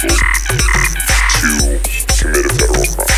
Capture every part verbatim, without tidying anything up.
people to commit a federal crime.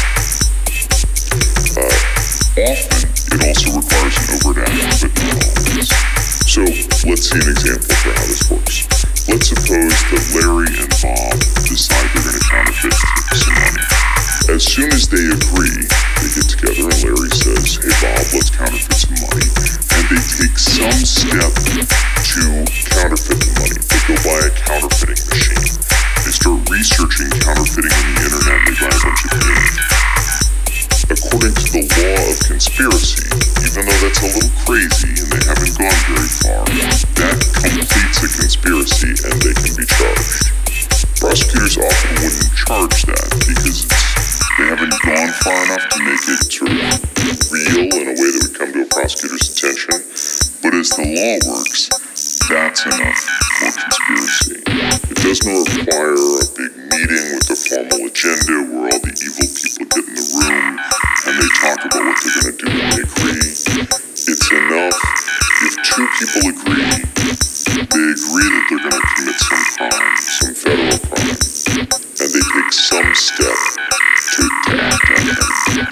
Uh, often, it also requires an overt act, but not always. So, let's see an example for how this works. Let's suppose that Larry and Bob decide they're going to counterfeit some money. As soon as they agree, they get together and Larry says, hey Bob, let's counterfeit some money. And they take some step to counterfeit the money. They go buy a counterfeiting machine. They start researching counterfeiting on the internet and they buy a bunch of things. According to the law of conspiracy, even though that's a little crazy and they haven't gone very far, that completes a conspiracy and they can be charged. Prosecutors often wouldn't charge that because it's, they haven't gone far enough to make it sort of real in a way that would come to a prosecutor's attention. But as the law works, that's enough for conspiracy. It doesn't require a big meeting with a formal agenda where all the evil people get in the room and they talk about what they're going to do when they agree. It's enough if two people agree, they agree that they're going to commit some crime, some federal crime, and they take some step to, to act on it.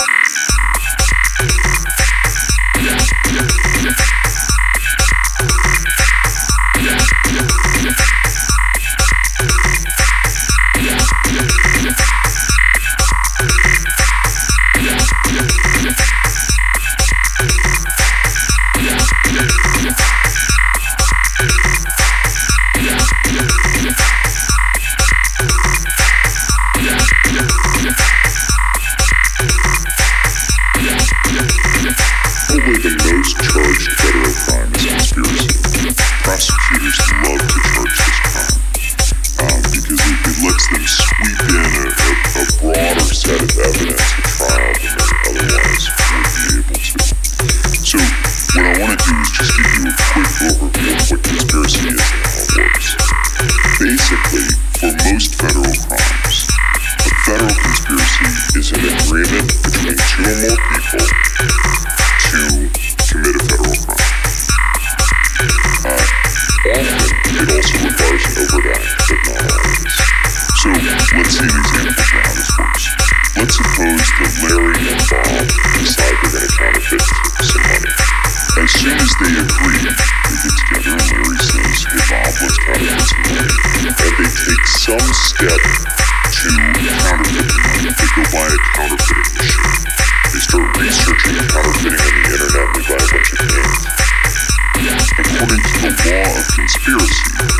Probably the most charged federal crime is conspiracy. Prosecutors love to charge this crime um, because it, it lets them sweep in a, a, a broader set of evidence at trial than they otherwise would be able to. So what I want to do is just give you a quick overview of what conspiracy is and how it works. Basically, for most federal crimes, a federal conspiracy is an agreement between two or more people to commit a federal crime. Uh, often, it also requires an overt act, but not always. So, let's see an example for how this works. Let's suppose that Larry and Bob decide they're going to counterfeit some money. As soon as they agree, they get together and Larry says, hey Bob, let's counterfeit some money. And they take some step to counterfeit the money. They go buy a counterfeiting machine. They start researching counterfeiting on the internet and they buy a bunch of things. According to the law of conspiracy,